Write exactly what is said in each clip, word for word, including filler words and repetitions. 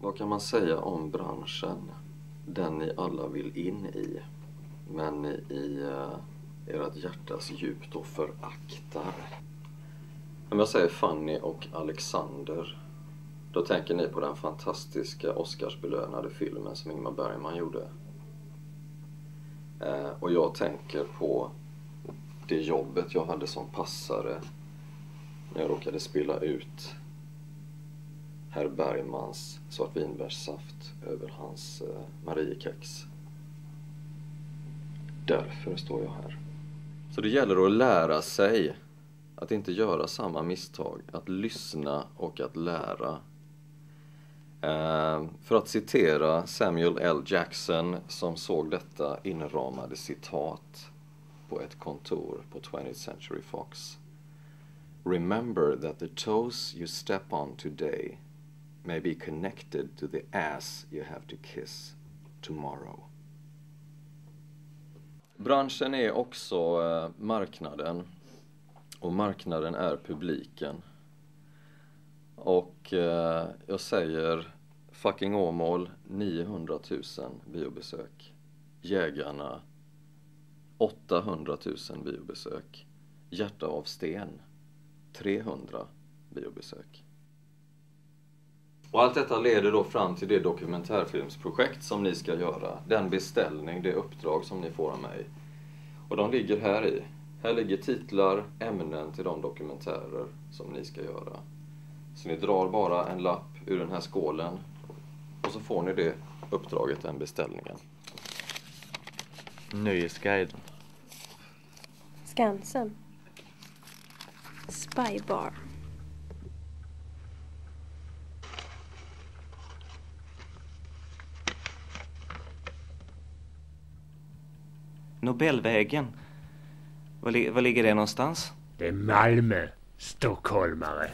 Vad kan man säga om branschen? Den ni alla vill in i, men i uh, ert hjärtas djup då föraktar. Om jag säger Fanny och Alexander, då tänker ni på den fantastiska Oscarsbelönade filmen som Ingmar Bergman gjorde. Uh, och jag tänker på det jobbet jag hade som passare när jag råkade spilla ut herr Bergmans svartvinbärssaft över hans eh, Mariekex. Därför står jag här. Så det gäller att lära sig att inte göra samma misstag, att lyssna och att lära. Eh, för att citera Samuel L. Jackson som såg detta inramade citat på ett kontor på twentieth Century Fox. Remember that the toes you step on today may be connected to the ass you have to kiss tomorrow. Branschen är också eh, marknaden, och marknaden är publiken. Och eh, jag säger fucking Åmål niohundratusen biobesök, Jägarna åttahundratusen biobesök, Hjärta av sten trehundra biobesök. Och allt detta leder då fram till det dokumentärfilmsprojekt som ni ska göra. Den beställning, det uppdrag som ni får av mig. Och de ligger här i. Här ligger titlar, ämnen till de dokumentärer som ni ska göra. Så ni drar bara en lapp ur den här skålen och så får ni det uppdraget, den beställningen. Nöjesguiden. Skansen. Spybar. Nobelvägen. Var, li var ligger det någonstans? Det är Malmö, stockholmare.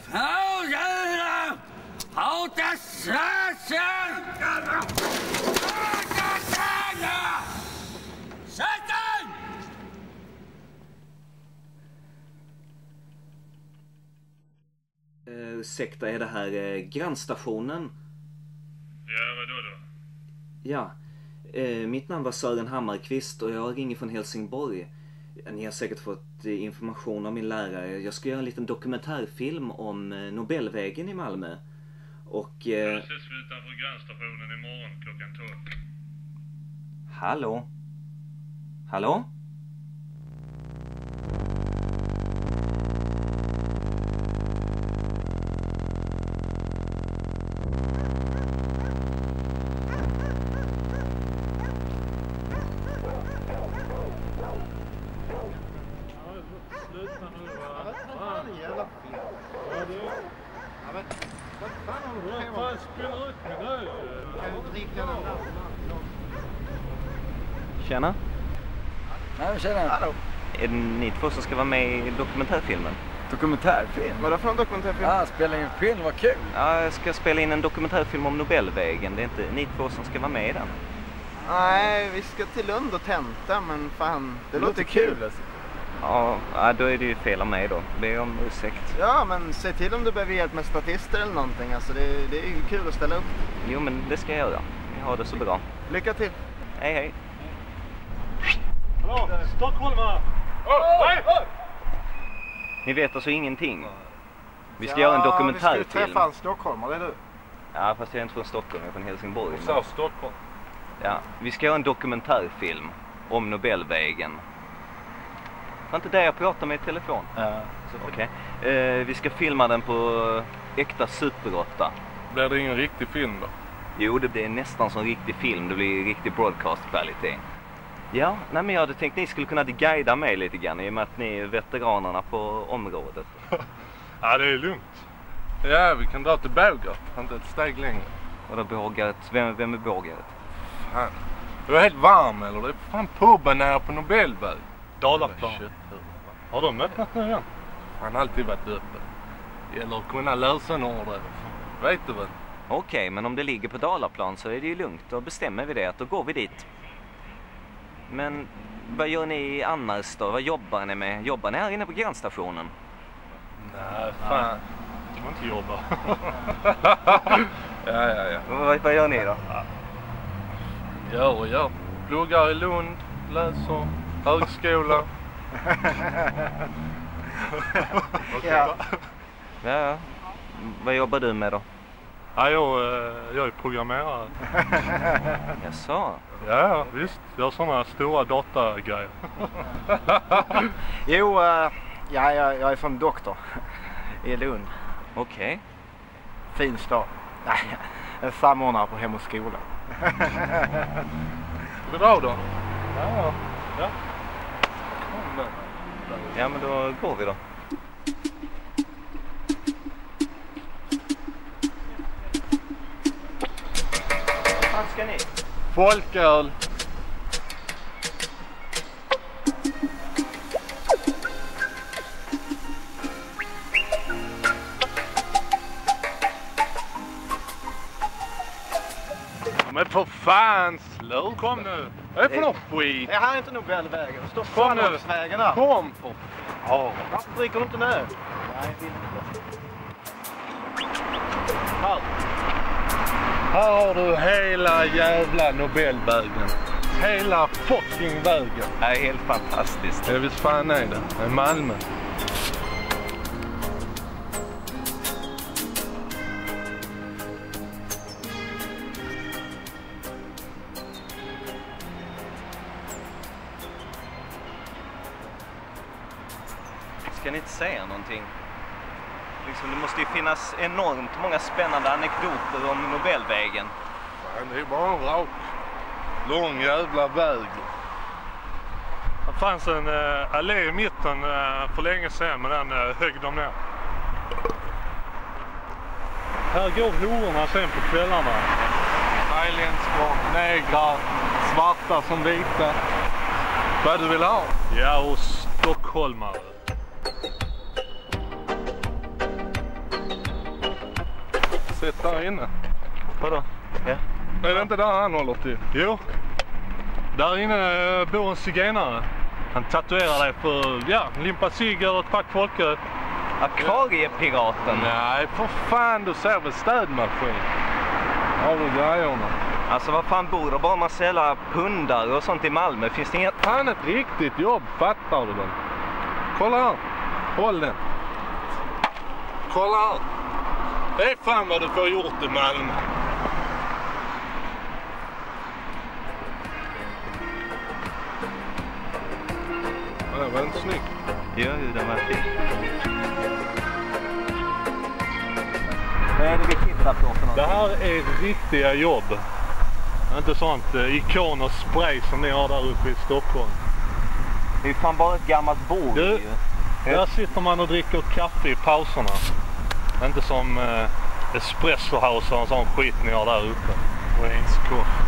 Uh, ursäkta, är det här uh, grannstationen? Ja, vadå då? Ja. Eh, mitt namn var Sören Hammarkvist och jag ringer från Helsingborg. Ni har säkert fått eh, information av min lärare. Jag ska göra en liten dokumentärfilm om eh, Nobelvägen i Malmö. Och... Eh... Jag ses utanför grannstationen imorgon klockan tolv. Hallå? Hallå? Tjena. Nej, tjena. Hallå. Är det ni två som ska vara med i dokumentärfilmen? Dokumentärfilm? Vadå för en dokumentärfilm? Ja, ah, spela in film, vad kul. Ja, jag ska spela in en dokumentärfilm om Nobelvägen. Det är inte ni två som ska vara med i den. Nej, vi ska till Lund och tenta, men fan, det, det låter kul. kul alltså. Ja, då är det ju fel av mig då. Be om ursäkt. Ja, men säg till om du behöver hjälp med statister eller någonting. Alltså, det, det är ju kul att ställa upp. Jo, men det ska jag göra. Jag har det så bra. Lycka till. Hej, hej. Hallå, stockholmare! Oh, hej! Ni vet alltså ingenting. Vi ska ja, göra en dokumentärfilm. Vi ska träffa en stockholmare, det är du. Ja, fast jag är inte från Stockholm, jag är från Helsingborg. Så, men... Stockholm. Ja, vi ska göra en dokumentärfilm om Nobelvägen. Var inte det jag pratade med i telefon? Ja. Okej. Okay. Eh, vi ska filma den på äkta Super åtta. Blir det ingen riktig film då? Jo, det blir nästan som en riktig film. Det blir riktig broadcast-kvalitet. Ja, nej, men jag hade tänkt att ni skulle kunna guida mig lite grann i och med att ni är veteranerna på området. Ja, det är lugnt. Ja, vi kan dra till Bågert. Inte ett steg längre. Och då Bågert? Vem, vem är Bågert? Fan. Du är helt varm eller? Det är fan puben nere på Nobelväg. Dalaplan. Har de öppnat nu igen? Han har alltid varit öppen. Det gäller att kunna lösa en order. Vet du väl? Okej, okay, men om det ligger på Dalaplan så är det ju lugnt. Då bestämmer vi det, att då går vi dit. Men vad gör ni annars då? Vad jobbar ni med? Jobbar ni här inne på grannstationen? Nej, fan. Jag får inte jobba. Ja, ja, ja. Vad, vad gör ni då? Gör och gör. Pluggar i Lund, läser högskola. Ja. Ja, ja. Vad jobbar du med då? Ja, jag, jag är programmerare. Jaså? Ja, ja, visst. Jag har sådana stora datagrejer. Jo, uh, ja, jag, jag är som doktor i Lund. Okej. Okay. Fin stad. Nej, en samordnare på Hem och skola. Ska vi dra då? Ja, ja. Ja, men då går vi då. Vad ska ni? Folköl. Men för fan, slå. Kom nu. Vad är det för något skit? Det här är inte Nobelvägen. Stå Kom nu. Svanholmsvägen där. Kom för Ja. Varför dricker du inte nu? Nej, jag vill inte. Här. Här har du hela jävla Nobelvägen. Hela fucking vägen. Det är helt fantastiskt. Det är visst fan är det. Det är Malmö. Ska ni inte säga någonting? Liksom, det måste ju finnas enormt många spännande anekdoter om Nobelvägen. Fan, det är bara en rak, lång jävla väg. Det fanns en äh, allé i mitten äh, för länge sedan, men den äh, högg de ner. Här går hororna sen på kvällarna. Thailändskor, negrar, svarta som vita. Vad du vill ha? Ja, och stockholmare. Sätt där inne. Vadå? Ja. Är det inte där han håller till? Jo. Där inne bor en zigenare. Han tatuerar dig för, ja, limpa cigg eller ett pack folköl. Akvariepiraten? Nej, för fan, du ser väl städmaskin. Har du grejerna? Alltså, vad fan bor det bara man säljer pundar och sånt i Malmö? Finns det inget? Fan, ett riktigt jobb, fattar du den? Kolla här. Håll den. Kolla här. Det är fan vad du får gjort i Malmö. Det var inte snyggt. Jo, det var fint. Vad är det vi tittar på för något? Det här är riktiga jobb. Inte sånt eh, ikon och spray som ni har där uppe i Stockholm. Det är ju fan bara ett gammalt bord. Du, ju. Där sitter man och dricker kaffe i pauserna. Inte som eh, espresso house och en sån skit ni har där uppe. Rains coffee.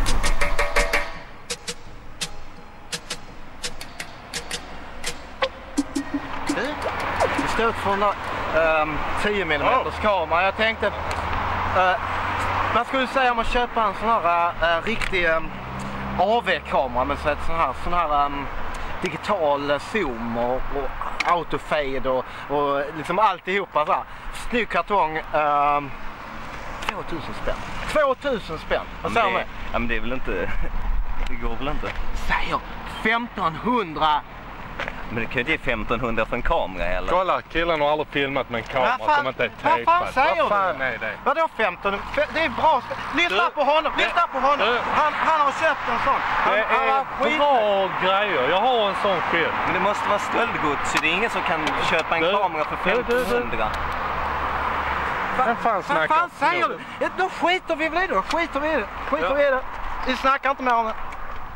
Vi står ut från um, tio millimeter kamera. Jag tänkte, uh, man skulle säga om att köpa en sån här uh, riktig um, A V-kamera med så ett sån här, sån här um, digital zoom och, och autofade och, och liksom alltihopa så här. Snygg kartong. Um, tvåtusen spänn. tvåtusen spänn. Vad säger du? Ja, men det är väl inte... Det går väl inte? Säger femtonhundra. Men det kan ju ge femtonhundra för en kamera eller? Kolla, killen har aldrig filmat med en kamera Vad fan- som inte är vad tejpad. fan säger Vad fan du? är det? Vadå femton? Fe- Det är bra. Lyssna Du, på honom. det- Lyssna på honom. du. Han, han har köpt en sån. Han, Det han är har skit- bra grejer. Jag har en sån skit. Men det måste vara stöldgods, så det är ingen som kan köpa en Du, kamera för du, du, du. femtonhundra. Vem fan Vad snackar? fan säger du? Ja, då skiter vi väl i det. Då skiter vi i det. Skiter Ja. vi i det. Vi snackar inte mer om det.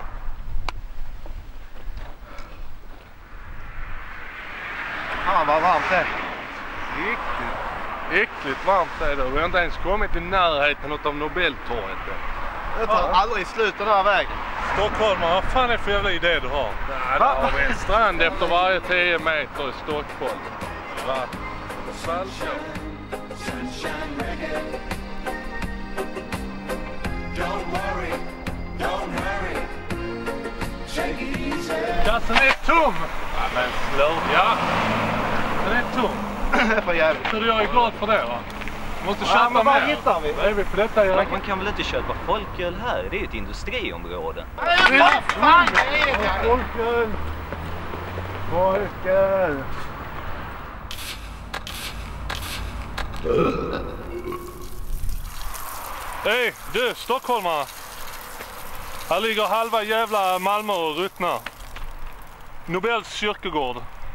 Fan vad varmt det är. Äckligt. Äckligt varmt är det. Vi har inte ens kommit i närheten av Nobeltorget. Det tar aldrig slut den här vägen. Stockholm, vad fan är det för jävla idé du har? Nej, där har vi en strand efter varje tio meter i Stockholm. Va? Saltkår. Kassen är tom! Ja, men slå. Ja, den är tom. För jävligt. Så jag är glad för det, va? Måste Ja, köpa men var mer. hittar vi? Vad är vi på detta? Man, man kan väl inte köpa folköl här? Det är ju ett industriområde. Vad fan är det? Folköl! Folköl! Hej, du stockholmare! Här ligger halva jävla Malmö och ruttnar. Nobels kyrkogård.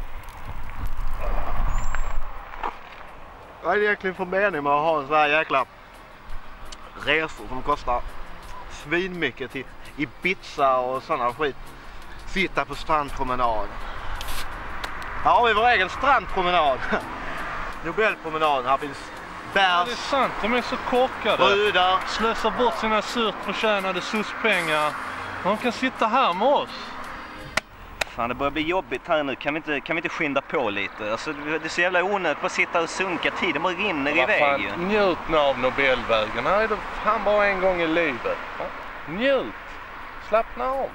Vad är det egentligen för mening med att ha en sån här jäkla resor som kostar svinmycket till Ibiza och sådana skit? Sitta på strandpromenad. Här har vi vår egen strandpromenad. Nobelpromenad. Här finns bärs, Det är sant, de är så korkade. brudar. Slösar bort sina surt förtjänade suspengar. De kan sitta här med oss. Fan, det börjar bli jobbigt här nu. Kan vi inte, kan vi inte skynda på lite? Alltså, det är så jävla onödigt att sitta och sunka. Tiden bara rinner iväg. Fan, njut nu av Nobelvägen. Här är det fan bara en gång i livet. Ja? Njut. Slappna av.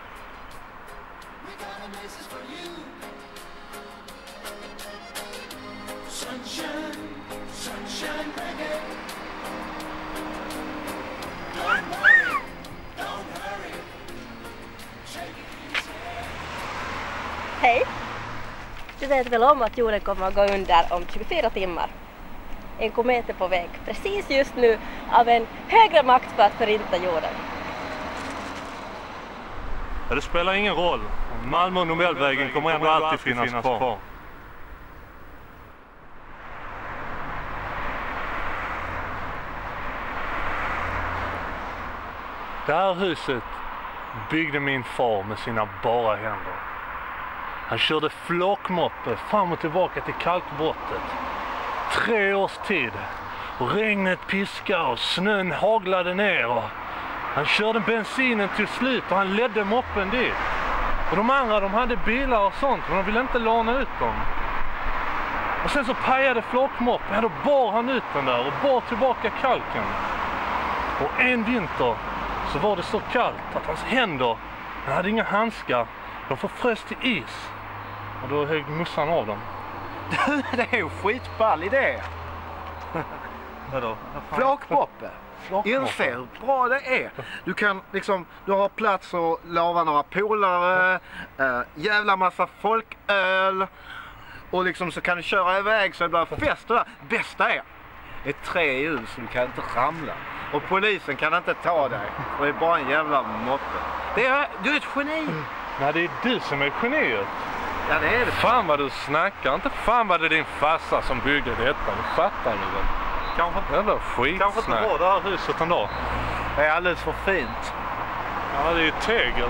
Hej! Du vet väl om att jorden kommer att gå under om tjugofyra timmar? En komet är på väg precis just nu av en högre makt för att förinta jorden. Ja, det spelar ingen roll. Malmö och Nobelvägen kommer ändå alltid finnas kvar. Det här huset byggde min far med sina bara händer. Han körde flakmoppe fram och tillbaka till kalkbrottet. Tre års tid. Och regnet piskade och snön haglade ner. Och han körde bensinen till slut och han ledde moppen dit. Och de andra, de hade bilar och sånt, men de ville inte låna ut dem. Och sen så pajade flakmoppen. Ja, då bar han ut den där och bar tillbaka kalken. Och en vinter så var det så kallt att hans händer, han hade inga handskar, de förfrös till is. Och då högg mussan av dem. Det är ju skitball idé. Vadå? Flakmoppe. Inse hur bra det är. Du kan liksom, du har plats att lava några polare, äh, jävla massa folköl. Och liksom så kan du köra iväg så det blir fest där. Bästa är ett tre i hjul så du kan inte ramla. Och polisen kan inte ta dig. Och det är bara en jävla moppe. Det är, du är ett geni. Nej, det är du som är geniet. Ja, det är det. Fan vad du snackar. Inte fan vad det är din farsa som byggde detta. Du fattar nu väl? Kanske, Jävla skitsnack. kanske inte var det här huset ändå. det är alldeles för fint. Ja, det är ju tegel.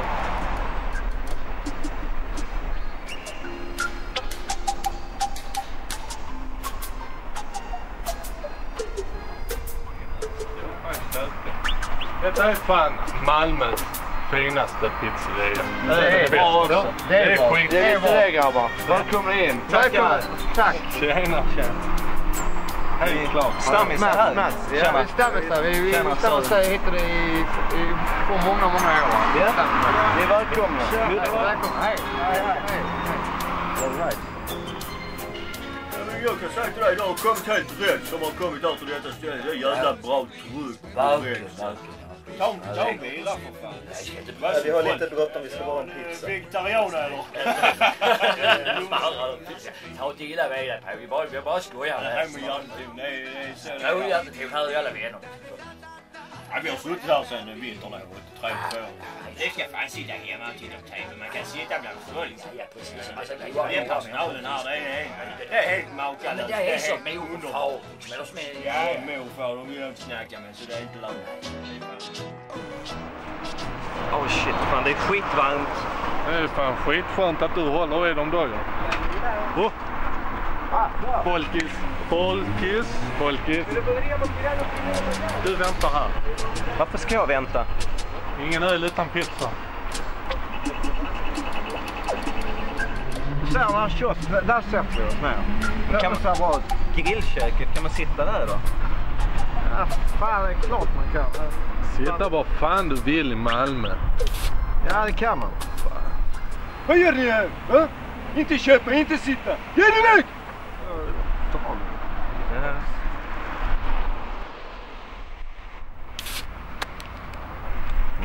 Detta är fan Malmös finaste pizzeria. Det är bra också. Det är skit. Det är det, grabbar. Välkomna in. Välkomna. Tack. Tjena. Hej, klart. Stammis är här. Mats. Ja, vi stammisar. Vi vi stammisar hittade i för många, många år. Ja, ni är välkomna. Välkomna. Hej. Hej, hej. All right. Jag kan säga till dig, du har kommit helt rätt som har kommit här till detta ställe. Det är jävla bra tryck. Verkligen, Ta en bilar för fan. Vi har lite bråttom, vi ska vara en pizza. Vegetarianer eller? Ta inte illa med dig, vi bara, vi bara skojar här. Nej men Janton, nej det är så. Jo, Janton, här är alla vänner. Ja, vi har suttit här sedan vintern och tre år. Det ska fan sitta hemma och titta på T V, man kan sitta bland folk. Ja, precis. Det är personalen här, det är, det är helt makalöst. Men det är som mor och far. Ja, mor och far, de vill inte snacka med så det är inte långt. Oh shit, fan det är skitvarmt. Det är fan skitskönt att du håller i dem då. Oh. Folkis, folkis, folkis. Du väntar här. Varför ska jag vänta? Ingen öl utan pizza. Så här kiosk, där sätter vi oss ner. Kan man säga bra ut. Grillköket, kan man sitta där då? Ja, fan det är klart man kan. Sitta vad fan du vill i Malmö. Ja, det kan man. Vad gör ni här? Va? Inte köpa, inte sitta. Gör ni nu!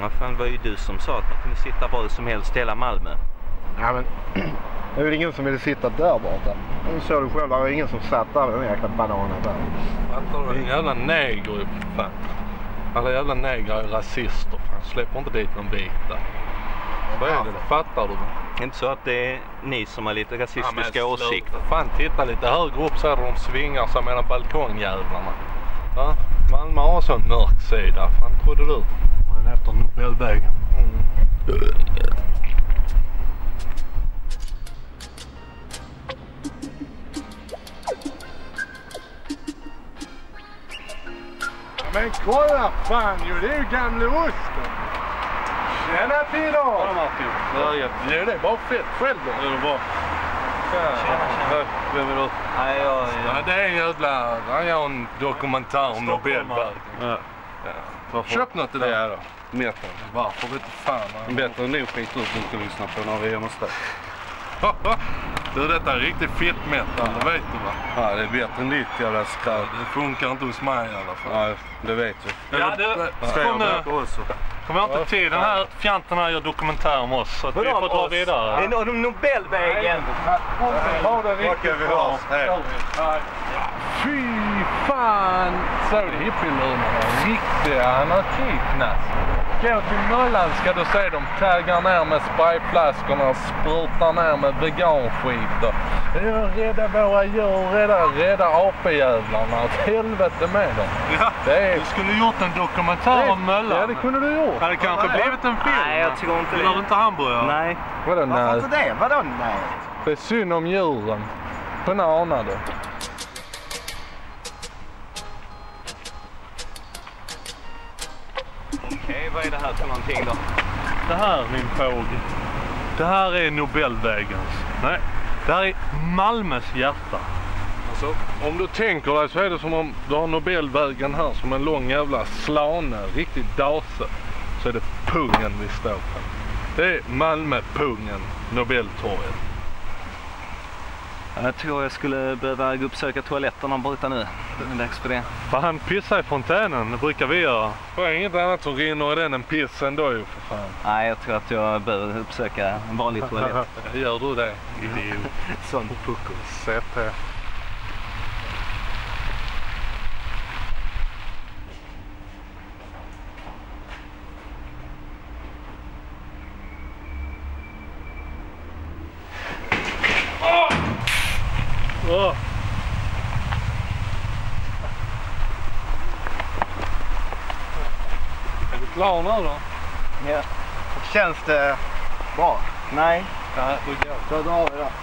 Vad fan, var ju du som sa att man kunde sitta var som helst i hela Malmö? Ja, men det är väl ingen som ville sitta där borta. Nu såg du själv, det var ingen som satt där, den jäkla bananen där. Fattar du? En jävla neger ju för fan. Alla jävla negrar är rasister. Fan, släpper inte dit någon vita. Vad är det? Fattar du? Det är inte så att det är ni som har lite rasistiska ja, åsikter? Fan, titta lite högre upp så är det de svingar sig mellan balkongjävlarna. Ja, Malmö har sån mörk sida. Fan, trodde du? Den heter Nobelvägen. Mm. Men kolla fan ju, det är ju gamla osten. Tjena Pino! Ja Martin, ja, det är bara fett själv då. Det är bra. Tjena, tjena. Vem är du? Nej, jag, ja, det är en jävla, han gör en dokumentär om Nobelvägen. Ja. Ja. Köp något till det här då. Metan. Varför vet du fan? Man bättre än nog skit ut inte att lyssna på när vi är hemma hos dig. Du, detta är riktigt fittmättad, det vet du va? Ja, det är bättre än ditt jävla skrall. Det funkar inte hos mig i alla fall. Ja, det vet vi. Ja, du, kom nu. Kom jag inte till den här fjanten här gör dokumentär om oss. Så att vi får dra vidare. Det är nog Nobelvägen. Ha det riktigt bra. Fy fan! Så är det hippielurna. Riktiga anarkiknass. Gå till Möllan ska du se dem taggar ner med sprayflaskorna och sprutar ner med veganskit. Rädda våra djur, rädda, rädda apejävlarna. Ett helvete med dem. Ja, är... Du skulle gjort en dokumentär det... om Möllan. Ja, det kunde du gjort. Det hade kanske ja, blivit en film. Nej, jag tror inte det. Du har inte hamburgare? Nej. Vadå nej? Varför inte det? Vadå nej? Det är synd om djuren. Kunna ana det. Okej, vad är det här för någonting då? Det här, min fågel. Det här är Nobelvägens. Nej, det här är Malmös hjärta. Alltså, om du tänker dig så är det som om du har Nobelvägen här som en lång jävla slane, riktigt dase. Så är det pungen vi står på. Det är Malmö-pungen, Nobeltorget. Jag tror jag skulle behöva uppsöka toaletterna borta nu. Det är dags för det. Fan, pissa i fontänen, det brukar vi göra. Det är inget annat som rinner i den än piss ändå ju för fan. Nej, jag tror att jag behöver uppsöka en vanlig toalett. Gör du det? Idiot. Sån pucko. Sätt det. Oh. Är du klar nu då? Ja. Känns det bra? Nej. Nej, då går Då drar vi då.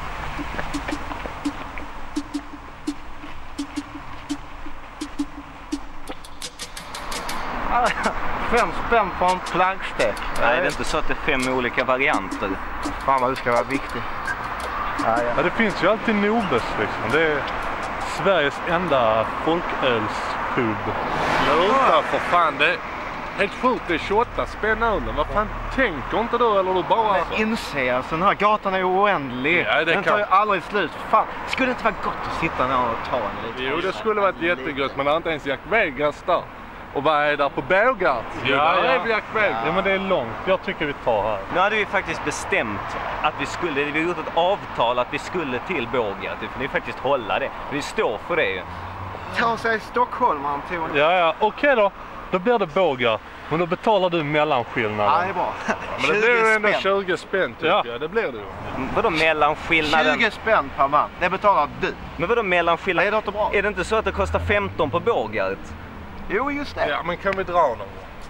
Fem spänn på en flaggstäck. Nej, det är inte så att det är fem olika varianter. Fan vad du ska vara viktig. Ja, ja. Ja, det finns ju alltid Nobes liksom. Det är Sveriges enda folkölspub. Sluta för fan, det är helt sjukt, det är tjugoåtta spänn ölen. Vad fan, tänker inte du eller du bara... Men inse, alltså den här gatan är oändlig. Ja, det den tar kan... ju aldrig slut. Fan, skulle det inte vara gott att sitta ner och ta en liten? Jo, det skulle varit jättegott, men det är inte ens Jack Vegas där. Och vad är där på Bågart? Ja, ja. Är Jack Vegas. Ja, men det är långt. Jag tycker vi tar här. Nu hade vi faktiskt bestämt att vi skulle, vi har gjort ett avtal att vi skulle till Bågart. För ni faktiskt hålla det. Vi står för det. Ta sig Stockholm, Anton. Ja, ja. Okej då. Då blir det Bågart. Men då betalar du mellanskillnaden. Ja, det är bra. Ja, men det blir ändå tjugo spänn tycker ja. jag. Det blir det ju. Vadå mellanskillnaden? tjugo spänn per man. Det betalar du. Men vadå mellanskillnaden? Det är inte bra. Är det inte så att det kostar femton på Bågart? Jo, just det. Ja, men kan vi dra någon?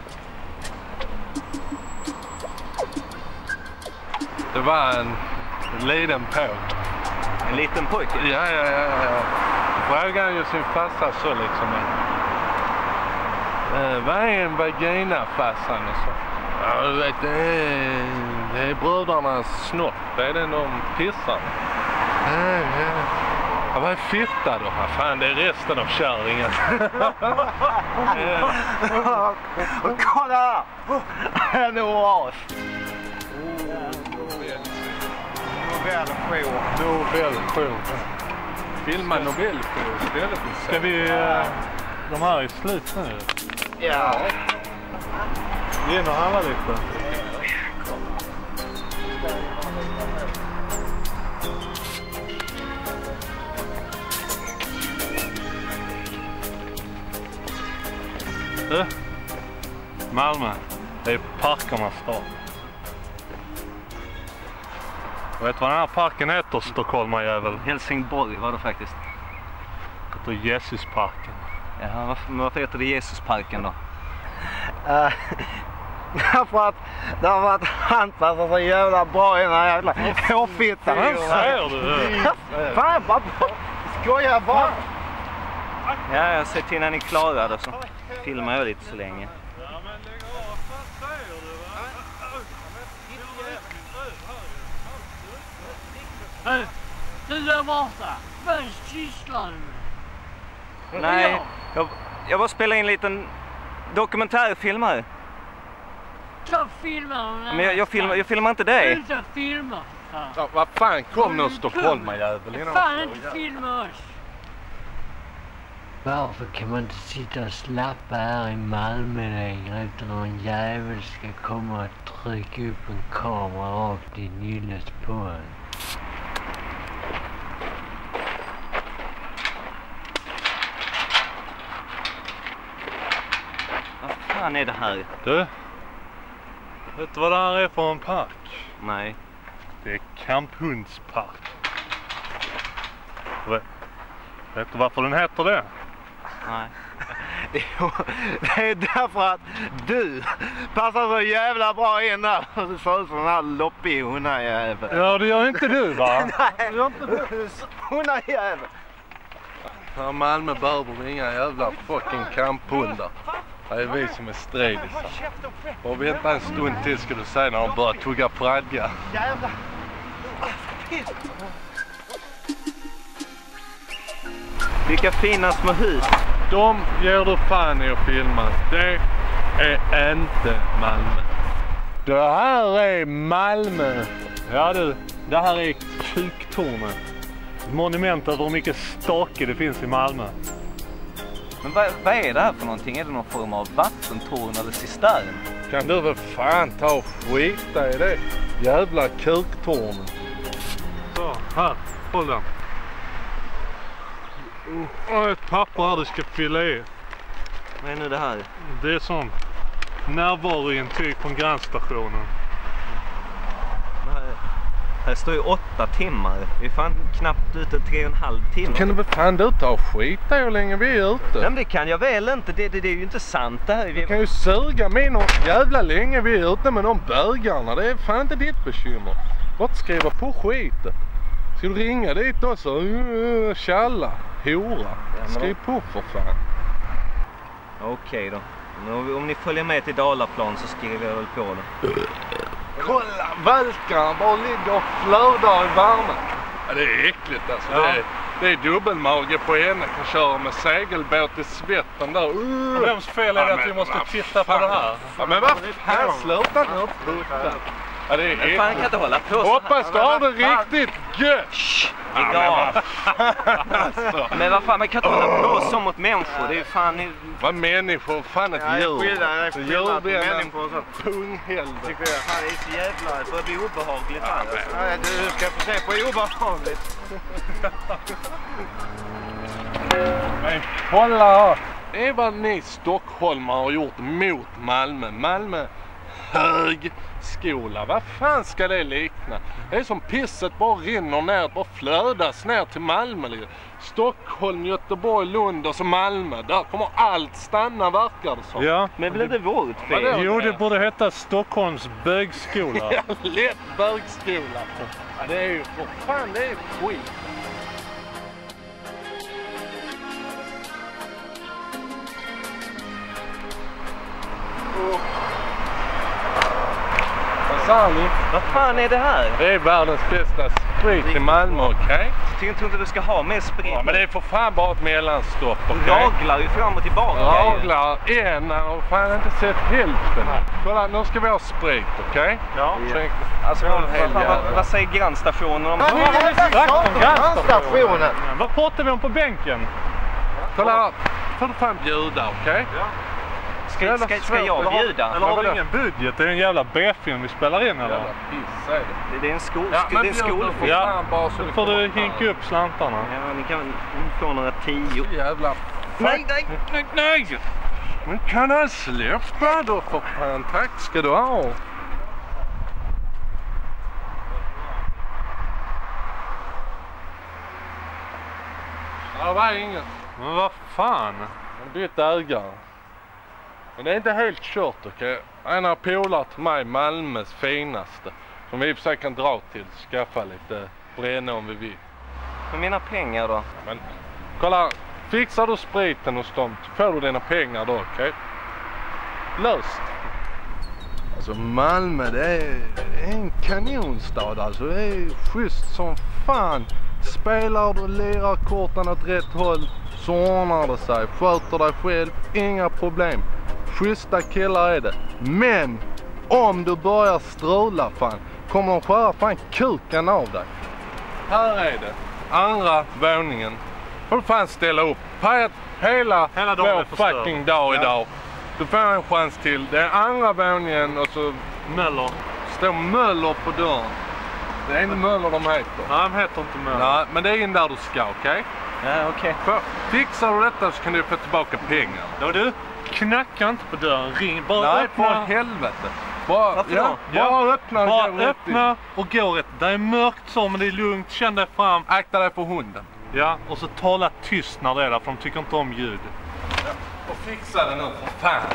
Det var en liten pojk. En liten pojke? Ja, ja, ja, ja. Frågan ju sin farsa så liksom. Uh, vad är en vagina farsan och så? Ja, du vet, det är, det är brudarnas snopp. Det är den de pissar. Ja, ja. Ja, vad är fitta då? Ja, fan, det är resten av kärringen. Och kolla! En oas! Nobelshow. Nobelshow. Filma Nobelshow istället. Ska vi... Uh, de här är slut nu? Ja. Ge in och handla lite. Du, Malmö, det är parkernas stad. Vet du vad den här parken heter, Stockholmarjävel? Helsingborg var det faktiskt. Det heter Jesusparken. Ja, varför, varför heter det Jesusparken då? Uh, därför att det har varit handpassat så jävla bra i den här jävla hårfittan. Vad säger du? Fan, bara skojar bara. Ja, jag ser till när ni klarar det så filmar jag lite så länge. Ja, men lägg av. Vad fan säger du, va? Hej, du där borta. Vad sysslar du med? Nej, jag, jag bara spelar in en liten dokumentärfilm här. Ta filmar. Men jag, jag, filmar, jag filmar inte dig. Inte filma. Ja, vad fan, kom nu Stockholmarjävel. Fan inte filma oss. Varför kan man inte sitta och slappa här i Malmö längre utan någon jävel ska komma och trycka upp en kamera rakt i nyllet på en? Vad fan är det här? Du, vet du vad det här är för en park? Nej. Det är Kamphundspark. Vet, vet du varför den heter det? Nej. Jo, det är därför att du passar så jävla bra in där. Du ser ut som den här loppig hundajävel. Ja, det gör inte du, va? Nej, det gör inte du. Hundajävel. Här i Malmö behöver vi inga jävla fucking kamphundar. Det är vi som är stridisar. Och vänta en stund till ska du säga när de börjar tugga pradga. Jävlar. Vilka fina små hus. De ger du fan i att filma. Det är inte Malmö. Det här är Malmö. Ja du, det här är Kuktornet. Ett monument över hur mycket stake det finns i Malmö. Men vad, vad är det här för någonting? Är det någon form av vattentorn eller cistern? Kan du väl fan ta och skita i det jävla kuktornet. Så, här, håll den. Och ett papper här du ska fylla i. Vad är nu det här? Det är sån närvarointyg från grannstationen. Här, här står ju åtta timmar. Vi är fan knappt ute tre och en halv timme. Kan du väl fan du ta och skita hur länge vi är ute? Nej, men det kan jag väl inte. Det, det, det är ju inte sant det här. Vi... Du kan ju suga med någon jävla länge vi är ute med de bögarna. Det är fan inte ditt bekymmer. Bara skriva på skiten. Ska du ringa dit också? Uh, tjalla, hora. Skriv på för fan. Okej då. Men om, om ni följer med till Dalaplan så skriver jag väl på det. Kolla, valkarna bara ligger och flödar i värmen. Ja, det är äckligt alltså. Ja. Det, är, det är dubbelmage på ena. Kan köra med segelbåt i svetten där. Uh. Vems fel är det ja, att vi måste titta fan. på det här? Ja, men vad fan, sluta nu och putta. Ja, det är men fan kan inte hålla på så. Hoppas du har det riktigt gött. Lägg av. Alltså. Men vad fan, man kan inte hålla på så mot människor. Det är ju fan... I... Vad människor? Fan ett ja, djur. Jag är skillnad på människor och sånt. Punghelvete. Fan, det är så jävla... Det börjar bli obehagligt här. Ja, du ska få se på obehagligt. Men kolla! Det är vad ni stockholmare har gjort mot Malmö. Malmö högskola. Vad fan ska det likna? Det är som pisset bara rinner ner, bara flödas ner till Malmö. Stockholm, Göteborg, Lund och så Malmö. Där kommer allt stanna, verkar det som. Ja, men blir det vårt fel? Det? Jo, det borde heta Stockholms bögskola. Ja, lätt bögskola. Ja, det är ju för fan, det är skit. Oh. Sali. Vad fan är det här? Det är världens bästa sprit i Malmö, okej? Okay? Jag tror inte du ska ha mer sprit. Ja, men det är för fan bara ett mellanstopp, okej? Okay? Du raglar ju fram och tillbaka. Raglar en och fan inte sett hälften. Kolla, nu ska vi ha sprit, okej? Okay? Ja. Tänk, alltså, vad, vad, vad säger grannstationen om det? Vad är grannstationen? Vad pratar vi om på bänken? Kolla här, får du fan bjuda, okej? Okay? Ja. Ska, ska, ska jag bjuda? Eller har du ingen budget? Det är en jävla B-film vi spelar in eller? Jävla piss är det. Det, det är en skol, Ja, det är en skolfilm. Ja, då får du hinka upp slantarna. Ja, ni kan få några tio. Jävla... Nej, nej, Nej, nej! Men kan han släppa då för fan? Tack ska du ha. Ja, det var inget. Men vad fan? Jag har bytt ägare. Men det är inte helt kört, okej? Okay? En av polare till mig, Malmös finaste. Som vi i och för sig kan dra till, skaffa lite bränna om vi vill. Men mina pengar då? Men kolla, fixar du spriten hos dem får du dina pengar då, okej? Okay? Löst. Alltså Malmö, det är en kanonstad alltså. Det är schysst som fan. Spelar du lirar korten åt rätt håll så ordnar det sig. Sköter dig själv, inga problem. Schyssta killar är det. Men om du börjar strula fan, kommer de skära fan kuken av dig. Här är det. Andra våningen. Får du fan ställa upp. Pajat hela, hela vår fucking dag ja. Idag. Du får en chans till. Det är andra våningen och så Möller. Står Möller på dörren. Det är inte Möller de heter. Nej, de heter inte Möller. Nej, men det är in där du ska, okej? Okay? Ja, okej. Okay. Fixar du detta så kan du få tillbaka pengar. Då du, knacka inte på dörren. Ring, bara Nej, öppna. för helvete. Bara, Varför ja, då? bara ja. öppna och bara gå rätt öppna och gå rätt. Det är mörkt så, men det är lugnt. Känn dig fram. Akta dig för hunden. Ja, och så tala tyst när det är där, för de tycker inte om ljud. Ja. Och fixa det nu, för fan.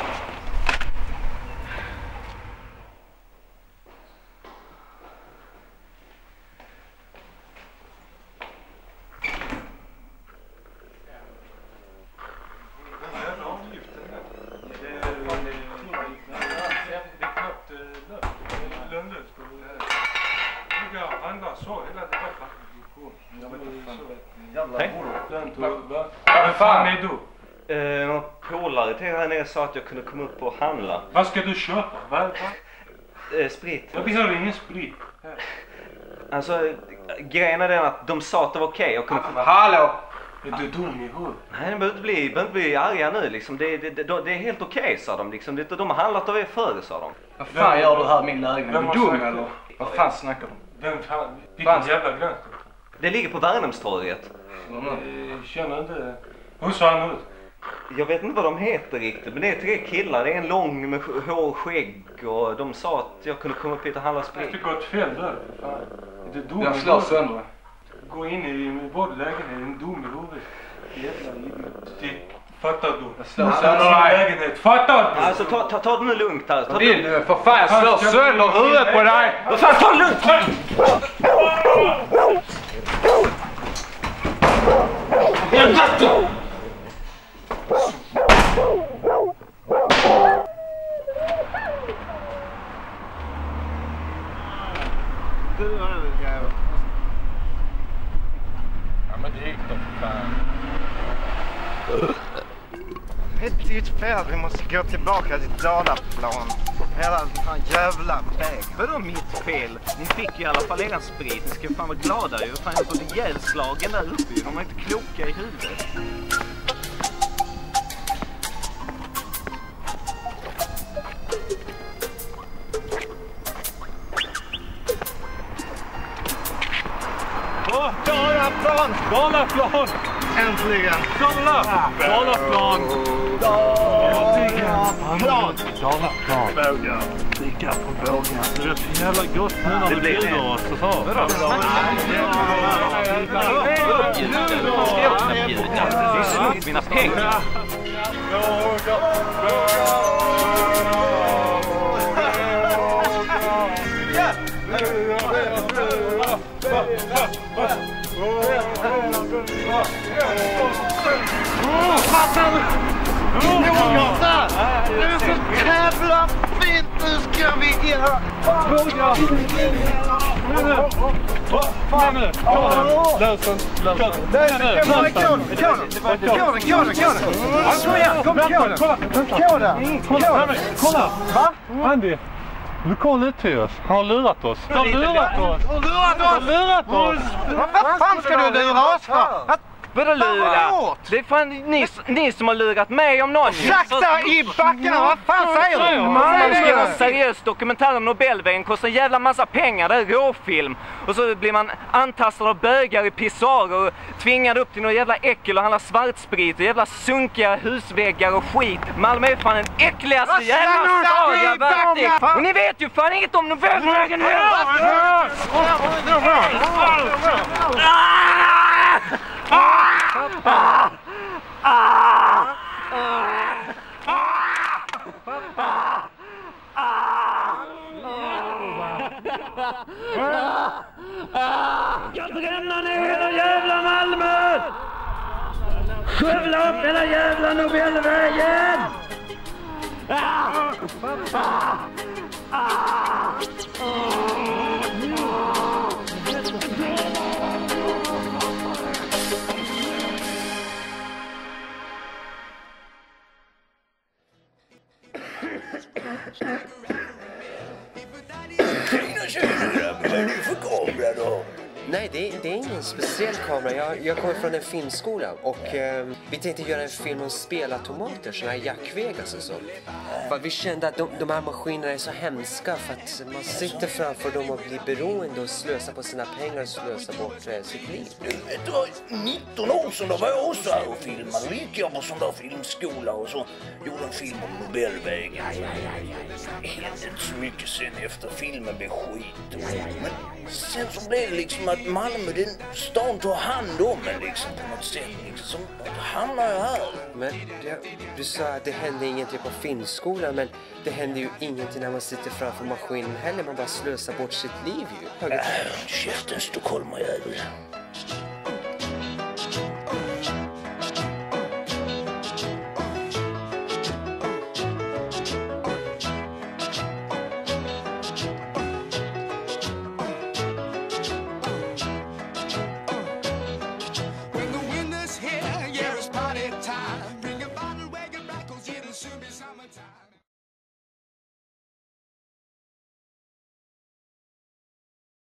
Vad fan är du? Eh, någon polare till här nere sa att jag kunde komma upp och handla. Vad ska du köpa? Vad? Eh, sprit. Jag behöver ingen sprit. Alltså, grejen är den att de sa att det var okej okay. Kunna... Hallå! Är du dum i huvudet? Nej, de behöver inte bli, behöver inte bli arga nu liksom. Det, det, det, det är helt okej, okay, sa de liksom. Det, de har handlat av er förr, sa de. Vad fan gör du här i min lägenhet? Är du dum eller? Vad fan snackar du? Vem fan? Vilken jävla gräns? Det ligger på Värnhemstorget. Mm. Jag känner inte... Hur sa han ut? Jag vet inte vad de heter riktigt, men det är tre killar. Det är en lång med hår och skägg och de sa att jag kunde komma upp hit och handla sprit. Jag tycker att fel där. Fan. Det är dum. Jag slår sönder. Gå in i min badlägenhet, en dum i huvudet. Jävla idiot. Fattar du? Jag slår sönder lägenhet. Fattar du? Alltså ta, ta, ta det nu lugnt här. Vad vill du? För fan, jag slår sönder huvudet på dig! Vad fan, ta det lugnt! Ja men det gick då för fan. Ett nytt fel, vi måste gå tillbaka till Dalaplan. Hela den här jävla vägen. Vadå mitt fel? Ni fick ju i alla fall eran sprit. Ni ska fan vara glada ju. Fan, jag har fått ihjälslagen där uppe ju. De är inte kloka i huvudet. Åh, Dalaplan! Dalaplan! Äntligen! Kolla! Dalaplan! Dalaplan! Dalaplan! Bågar. Dricka på bågar. Det är så jävla gott nu när du bjuder oss. Så så. Det är slut mina pengar. Åh, fattar du? Jordgatan! Det är så jävla fint! Nu ska vi göra... Bågar! Fan nu! Lös den! Lös den! Lös den! Koden! Koden! Koden! Kom igen! Kom koden! Koden! Koden! Kolla! Va? Andy! Du kom ut till oss. Han har lurat oss. Han har lurat oss. Han har lurat oss! Han har lurat oss! Vad fan ska du lura oss för? Vadå lura? Det är fan ni, ni som har lurat mig om någon. Sakta i backarna, vad fan säger du? Man ska göra en seriös dokumentär om Nobelvägen, kostar en jävla massa pengar, det är råfilm. Och så blir man antastad av bögar i pissoarer och tvingad upp till någon jävla äckel och handla svartsprit och jävla sunkiga husväggar och skit. Malmö är fan den äckligaste jävla stad jag varit i. Och ni vet ju fan inget om Nobelvägen nu! Jag bränner ner hela jävla Malmö! Skövla upp hela jävla Nobelvägen! Tjena, tjena grabbar, vad är det för kamera då? Nej, det är, det är ingen speciell kamera. Jag, jag kommer från en filmskola och eh, vi tänkte göra en film om spelautomater, såna här Jack Vegas och så. För vi kände att de, de här maskinerna är så hemska för att man sitter framför dem och blir beroende och slösar på sina pengar och slösar bort eh, sitt liv. Du vet, det var nitton år sedan då var jag också här och filmade. Då gick jag på sån där filmskola och så gjorde en film om Nobelvägen. Det hände inte så mycket sen efter filmen blev skit. Men sen så blev det liksom att Malmö, den stan tar hand om en liksom på något sätt. Liksom, hamnar jag här. Men det, du sa att det hände ingenting på filmskolan, men det händer ju ingenting när man sitter framför maskinen heller. Man bara slösar bort sitt liv ju. Äh, käften stockholmarjävel.